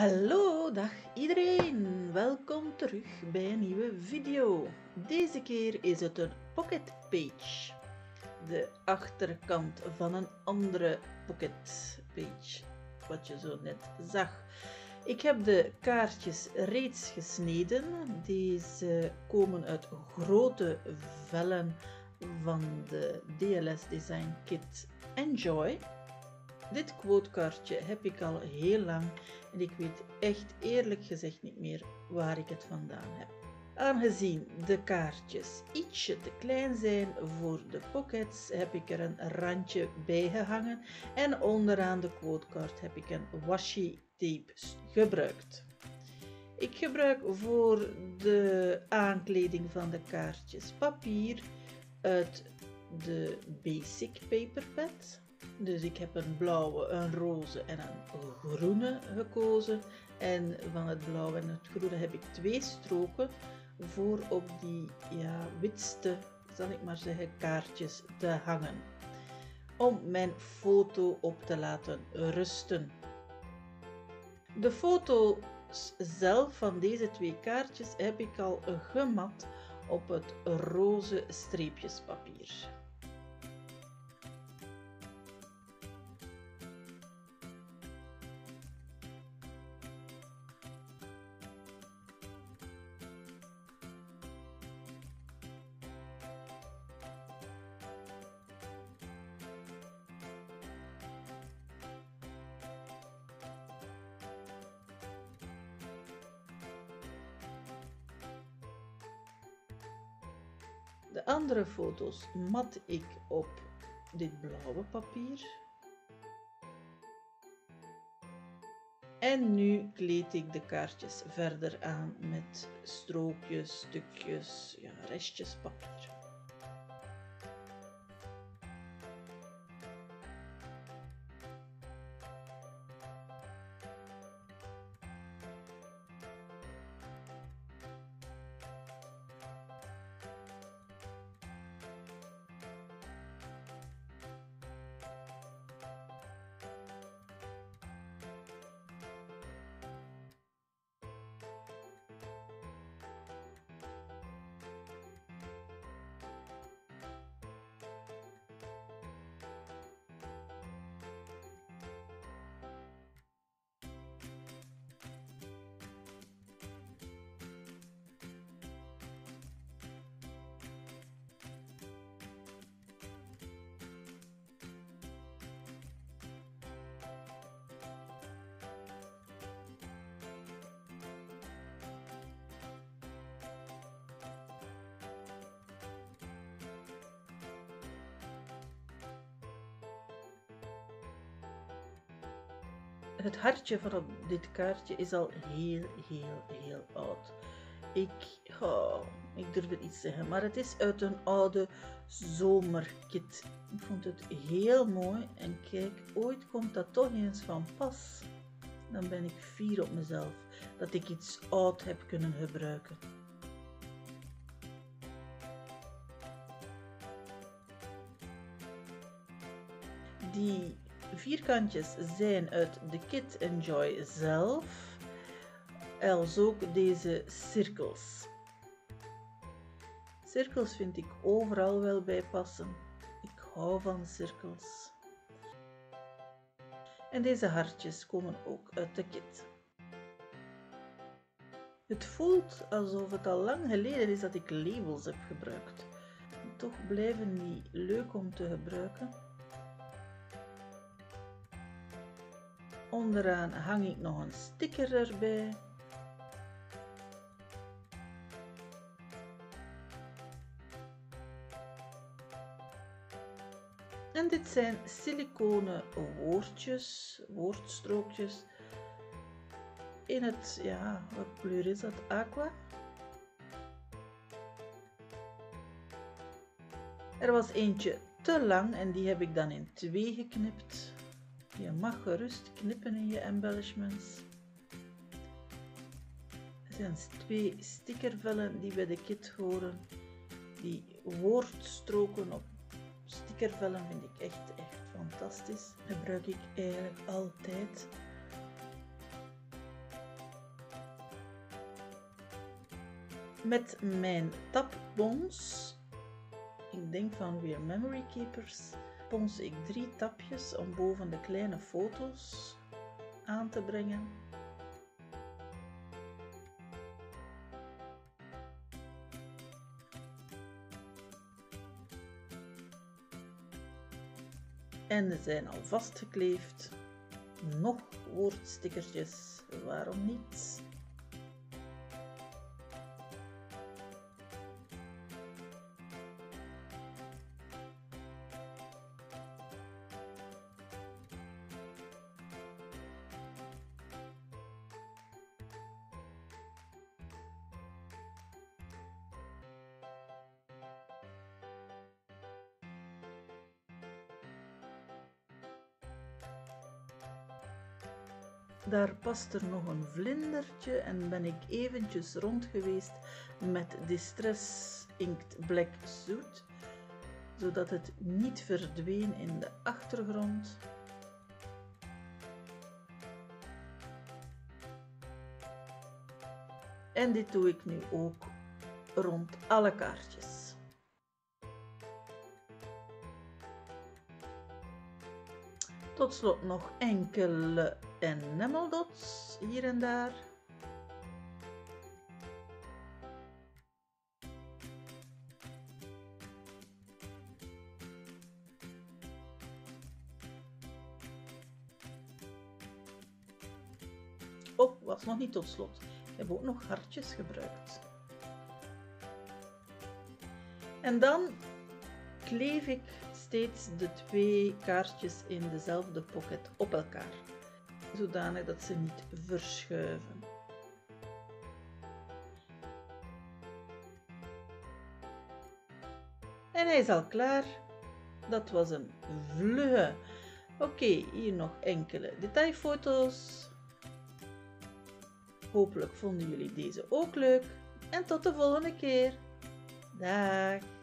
Hallo, dag iedereen. Welkom terug bij een nieuwe video. Deze keer is het een pocket page. De achterkant van een andere pocket page, wat je zo net zag. Ik heb de kaartjes reeds gesneden. Deze komen uit grote vellen van de DLS Design Kit Enjoy. Dit quotekaartje heb ik al heel lang en ik weet echt eerlijk gezegd niet meer waar ik het vandaan heb. Aangezien de kaartjes ietsje te klein zijn voor de pockets, heb ik er een randje bij gehangen en onderaan de quotekaart heb ik een washi tape gebruikt. Ik gebruik voor de aankleding van de kaartjes papier uit de Basic Paper Pad. Dus ik heb een blauwe, een roze en een groene gekozen. En van het blauwe en het groene heb ik 2 stroken voor op die witste, zal ik maar zeggen, kaartjes te hangen. Om mijn foto op te laten rusten. De foto's zelf van deze 2 kaartjes heb ik al gemat op het roze streepjespapier. De andere foto's mat ik op dit blauwe papier. En nu kleed ik de kaartjes verder aan met strookjes, stukjes, restjes papier. Het hartje van op dit kaartje is al heel oud. Ik durf het niet zeggen, maar het is uit een oude zomerkit. Ik vond het heel mooi en kijk, ooit komt dat toch eens van pas. Dan ben ik fier op mezelf dat ik iets oud heb kunnen gebruiken. Die vierkantjes zijn uit de Kit Enjoy zelf, als ook deze cirkels. Cirkels vind ik overal wel bij passen. Ik hou van cirkels. En deze hartjes komen ook uit de kit. Het voelt alsof het al lang geleden is dat ik labels heb gebruikt. Toch blijven die leuk om te gebruiken. Onderaan hang ik nog een sticker erbij. En dit zijn siliconen woordstrookjes. In het, wat kleur is dat? Aqua. Er was eentje te lang en die heb ik dan in 2 geknipt. Je mag gerust knippen in je embellishments. Er zijn 2 stickervellen die bij de kit horen. Die woordstroken op stickervellen vind ik echt fantastisch. Dat gebruik ik eigenlijk altijd. Met mijn tapbons, ik denk van weer Memory Keepers, bons ik 3 tapjes om boven de kleine foto's aan te brengen. En ze zijn al vastgekleefd. Nog woordstickertjes, waarom niet? Daar past er nog een vlindertje en ben ik eventjes rond geweest met Distress Inked Black Soot, zodat het niet verdween in de achtergrond. En dit doe ik nu ook rond alle kaartjes. Tot slot nog enkele enamel dots hier en daar. Oh, was nog niet tot slot. Ik heb ook nog hartjes gebruikt. En dan kleef ik steeds de 2 kaartjes in dezelfde pocket op elkaar, zodanig dat ze niet verschuiven. En hij is al klaar. Dat was een vlugge. Oké, hier nog enkele detailfoto's. Hopelijk vonden jullie deze ook leuk. En tot de volgende keer. Dag!